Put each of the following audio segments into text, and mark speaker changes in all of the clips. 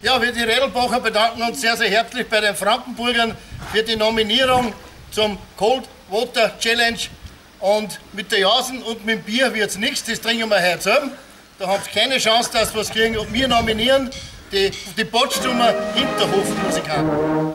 Speaker 1: Ja, wir die Redlbacher bedanken uns sehr, sehr herzlich bei den Frankenburgern für die Nominierung zum Cold Water Challenge. Und mit der Jasen und mit dem Bier wird's nichts, das trinken wir heute selber. Da habt ihr keine Chance, dass wir was kriegen. Und wir nominieren die Potsdamer Hinterhofmusikanten.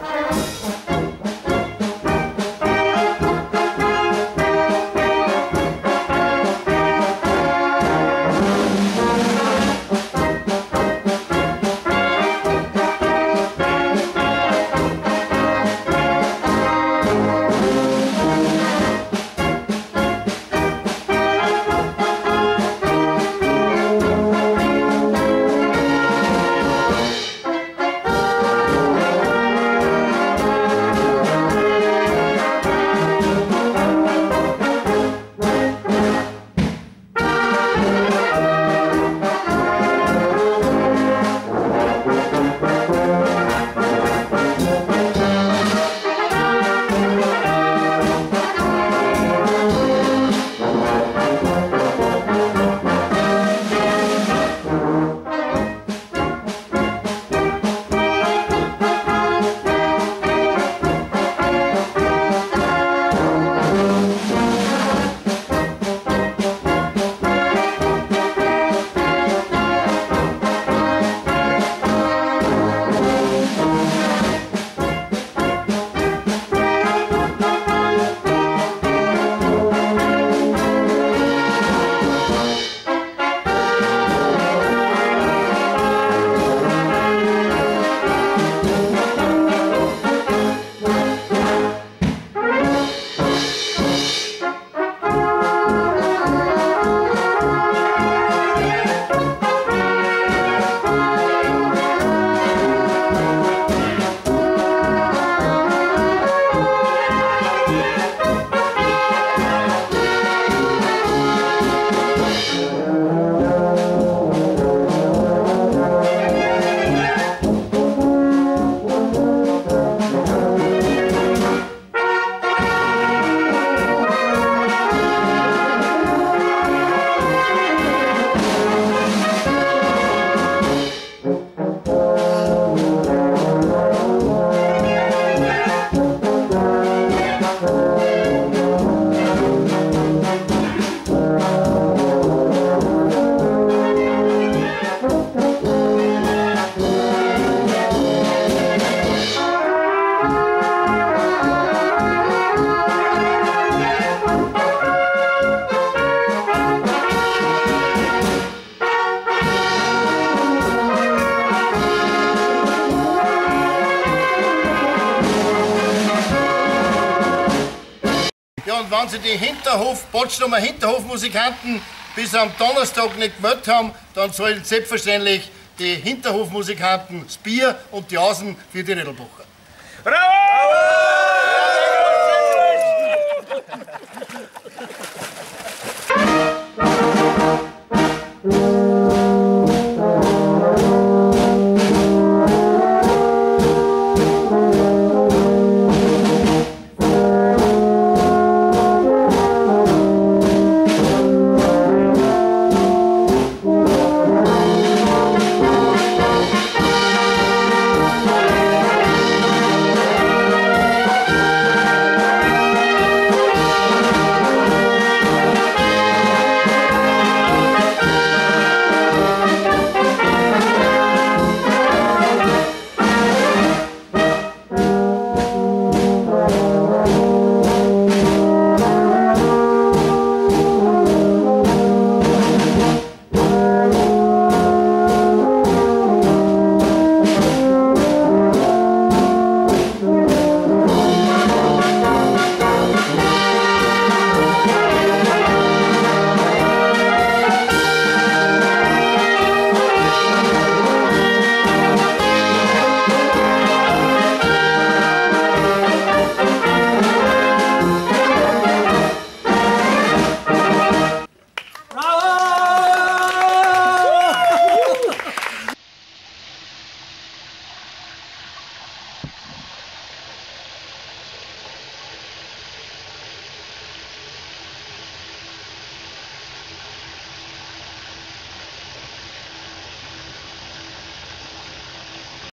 Speaker 1: Ja, und wenn Sie die Potsdamer Hinterhofmusikanten bis am Donnerstag nicht gemeldet haben, dann sollen selbstverständlich die Hinterhofmusikanten das Bier und die Jasen für die Redlbacher.